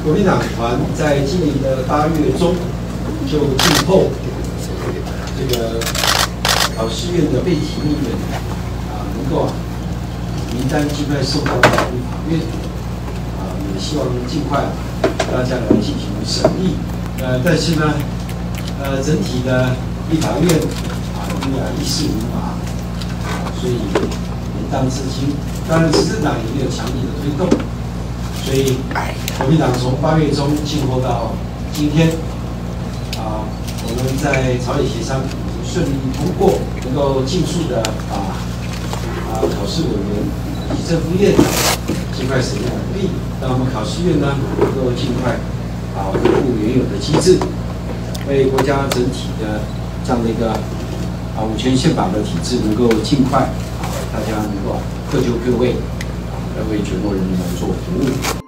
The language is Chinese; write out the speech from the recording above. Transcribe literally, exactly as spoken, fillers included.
国民党团在今年的八月中就静候这个考试院的被提名人啊，能够啊名单尽快送到法院啊，也希望尽快大家来进行审议。呃，但是呢，呃，整体的立法院啊，依然一事无法，所以延宕至今。当然，执政党也没有强力的推动。 所以，国民党从八月中静候到今天，啊，我们在朝野协商已经顺利通过，能够尽速的把啊考试委员以及正副院长尽快审议完毕，让我们考试院呢能够尽快啊恢复原有的机制，为国家整体的这样的一个啊五权宪法的体制能够尽快啊大家能够各就各位。 来为全国人民来做服务。